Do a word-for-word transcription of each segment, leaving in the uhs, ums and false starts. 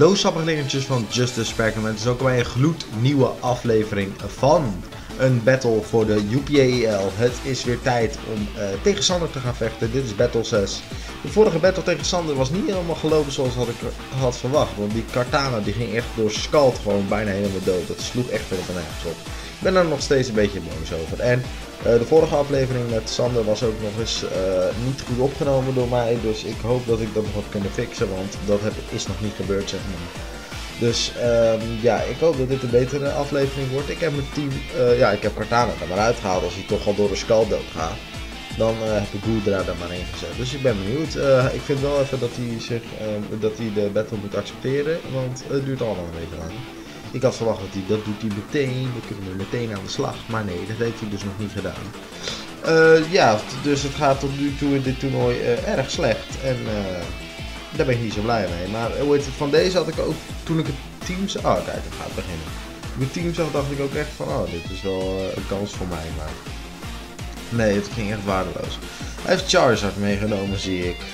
Hallo sappiglingertjes van Justice Spectrum. Het is ook weer een gloednieuwe aflevering van een battle voor de U P A E L. Het is weer tijd om uh, tegen Sander te gaan vechten. Dit is battle zes. De vorige battle tegen Sander was niet helemaal gelopen zoals had ik had verwacht. Want die Kartana die ging echt door Scald gewoon bijna helemaal dood. Dat sloeg echt helemaal nergens op. Ik ben er nog steeds een beetje boos over. En uh, de vorige aflevering met Sander was ook nog eens uh, niet goed opgenomen door mij. Dus ik hoop dat ik dat nog had kunnen fixen. Want dat heb, is nog niet gebeurd, zeg maar. Dus um, ja, ik hoop dat dit een betere aflevering wordt. Ik heb mijn team, uh, ja, ik heb Kartana er maar uitgehaald als hij toch al door de Scald dood gaat. Dan uh, heb ik Gudra er maar in gezet. Dus ik ben benieuwd. Uh, ik vind wel even dat hij zich, uh, dat hij de battle moet accepteren. Want het duurt allemaal een beetje lang. Ik had verwacht dat hij dat doet hij meteen. Dan kunnen we meteen aan de slag. Maar nee, dat heeft hij dus nog niet gedaan. Uh, ja, dus het gaat tot nu toe in dit toernooi uh, erg slecht. En uh, daar ben ik niet zo blij mee. Maar uh, van deze had ik ook, toen ik het team zag. Oh kijk, het gaat beginnen. Toen ik het team zag dacht ik ook echt van, oh dit is wel uh, een kans voor mij. Maar nee, het ging echt waardeloos. Hij heeft Charizard meegenomen, zie ik.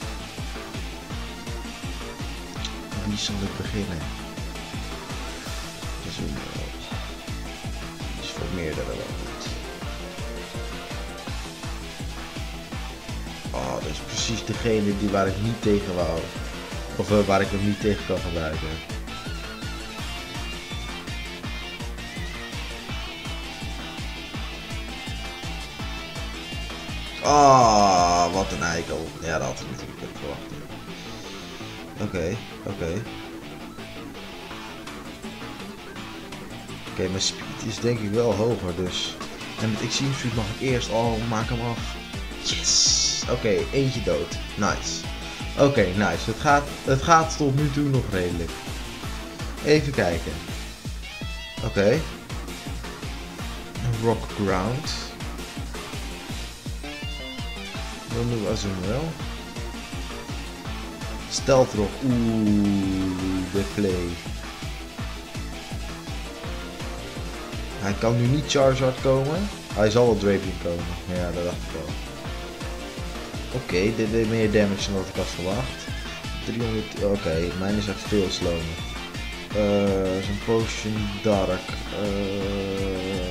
Wie zal ik beginnen? Dat is voor meerdere wel goed. Oh, dat is precies degene die waar ik niet tegen wou. Of uh, waar ik hem niet tegen kan gebruiken. Ah, oh, wat een eikel. Ja, dat had ik natuurlijk ook verwacht. Oké, okay, oké. Okay. Oké, okay, mijn speed is denk ik wel hoger, dus. En met Extreme Speed mag ik eerst al, oh, maak hem af. Yes! Oké, okay, eentje dood. Nice. Oké, okay, nice. Het gaat, het gaat tot nu toe nog redelijk. Even kijken. Oké. Okay. Rock Ground. Dan doen we Azumarill. Stealth Rock. Oeh, de play. Hij kan nu niet Charizard komen. Hij zal wel Drapion komen. Ja, dat dacht ik wel. Oké, okay, dit deed meer damage dan wat ik had verwacht. driehonderd. Oké, okay, mijn is echt veel slower. Uh, Zo'n Potion Dark. Uh,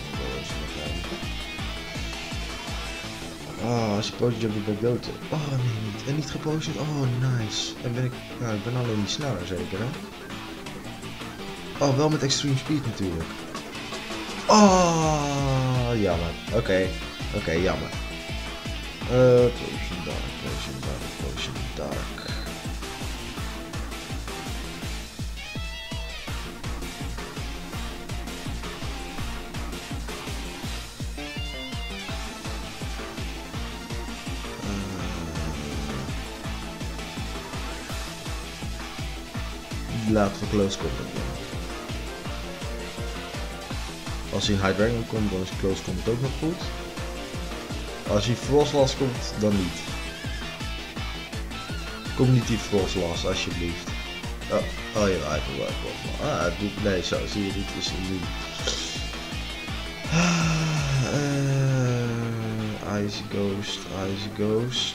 Oh, als je Potion Jump ben ik dood. Oh nee, niet. En niet gepotion. Oh, nice. En ben ik. Nou, ik ben alleen niet sneller zeker, hè? Oh, wel met Extreme Speed natuurlijk. Oh, jammer. Oké, okay. oké, okay, jammer. Uh, Potion Dark, Potion Dark, Potion Dark. Uh, laten we close combat doen. Als hij High Dragon komt, dan is close combat ook nog goed. Als hij Frostlass komt, dan niet. Kom niet die Frostlass, alsjeblieft. Oh, oh ja, hij wil wel. Ah, het doet. Nee, zo zie je, dit is een nu. Uh, Ice Ghost, Ice Ghost.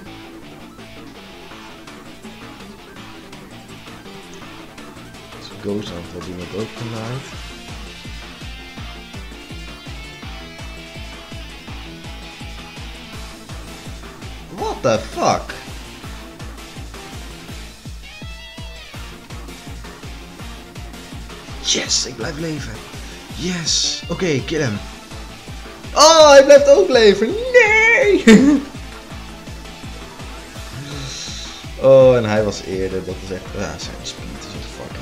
Ghost aanval doen we ook vanuit. What the fuck? Yes, ik blijf leven. Yes. Oké, okay, kill hem. Oh, hij blijft ook leven. Nee! Oh, en hij was eerder. Dat is echt. Ja, zijn speed is echt fucking.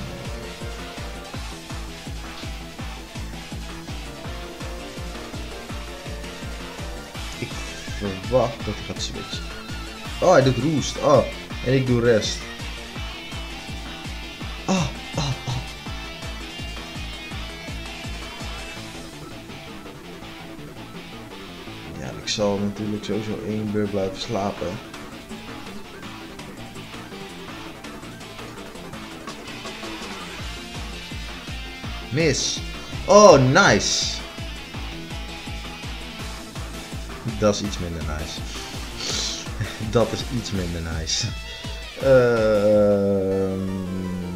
Ik verwacht dat hij gaat switchen. Oh, hij doet roost. Oh, en ik doe rest. Oh, oh, oh. Ja, ik zal natuurlijk sowieso één beurt blijven slapen. Mis. Oh, nice. Dat is iets minder nice. Dat is iets minder nice. Uh,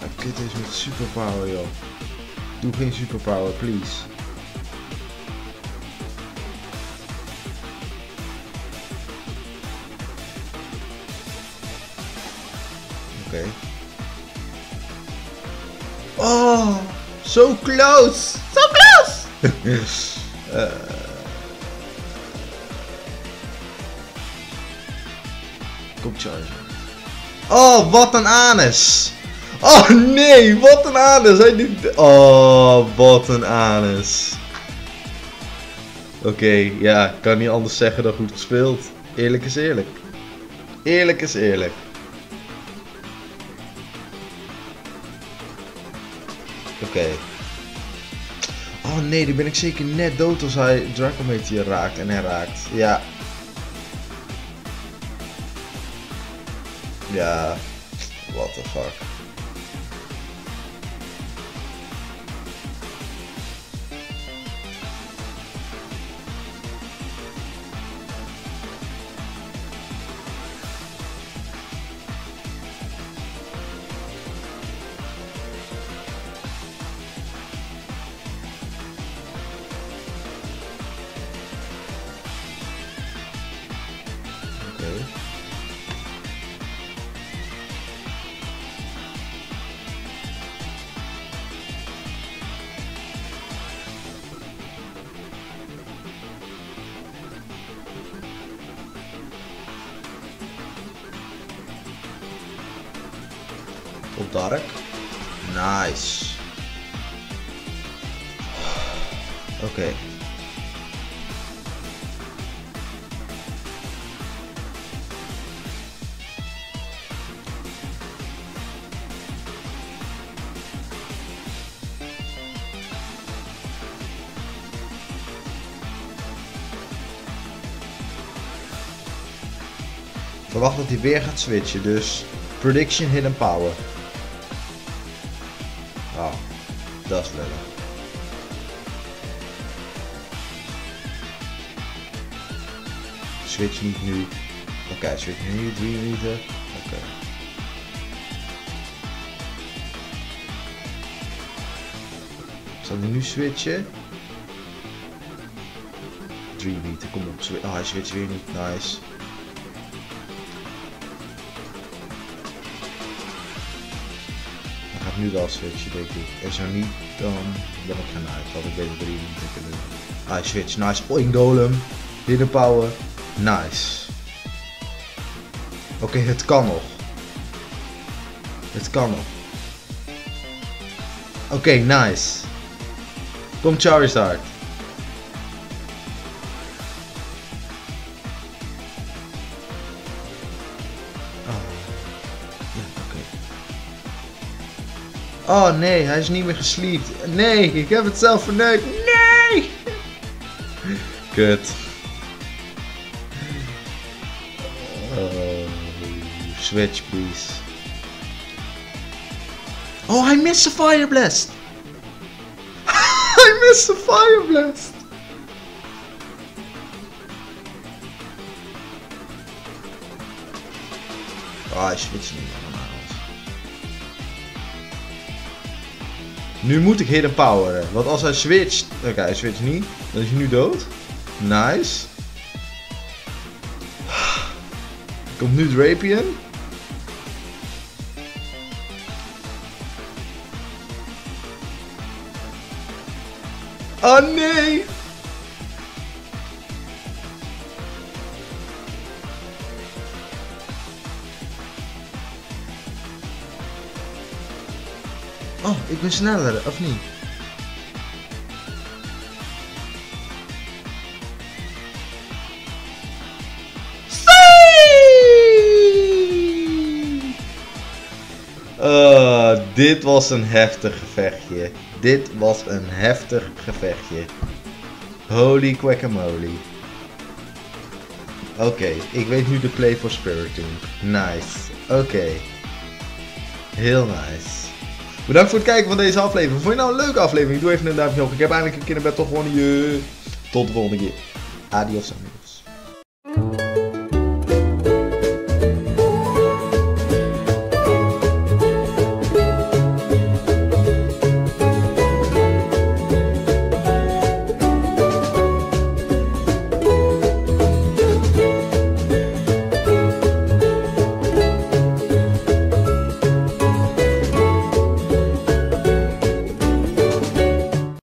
kut is met superpower, joh. Doe geen superpower, please. Oké. Okay. Oh, so close! So close! uh. Kom charge. Oh, wat een anus! Oh nee, wat een anus! Hij doet... Oh, wat een anus! Oké, okay, ja, ik kan niet anders zeggen dan goed gespeeld. Eerlijk is eerlijk. Eerlijk is eerlijk. Oké. Okay. Oh nee, dan ben ik zeker net dood als hij Dracometeor raakt en hij raakt. Ja. Ja. What the fuck. Okay. Op dark. Nice. Oké. Okay. Ik verwacht dat hij weer gaat switchen, dus prediction hidden power. Oh, dat is lullig. Switch niet nu. Oké, okay, switch nu, drie minuten. Oké. Okay. Zal hij nu switchen? drie minuten, kom op. Oh, hij switcht weer niet. Nice. Hij gaat nu wel switchen, denk ik. En zo niet, dan ben ik gaan uit. Want ik weet dat drie minuten kunnen doen. Ah, hij switcht. Nice. Oink golem. Hidden power. Nice. Oké, okay, het kan nog. Het kan nog. Oké, okay, nice. Kom Charizard. Oh nee, hij is niet meer gesleept. Nee, ik heb het zelf verneukt. Nee! Kut. Oh, switch please. Oh, hij mist zijn Fire Blast. Hij mist zijn Fire Blast. Oh, hij switcht niet allemaal. Nu moet ik hidden poweren, want als hij switcht... Oké, okay, hij switcht niet. Dan is hij nu dood. Nice. Komt nu Drapion. Oh nee! Oh, ik ben sneller, of niet? Uh, dit was een heftig gevechtje. Dit was een heftig gevechtje. Holy guacamole. Oké, okay, ik weet nu de play voor Spiritomb. Nice. Oké. Okay. Heel nice. Bedankt voor het kijken van deze aflevering. Vond je nou een leuke aflevering? Doe even een duimpje omhoog. Ik heb eindelijk een keer een battle gewonnen. Tot de volgende keer. Adios amigos.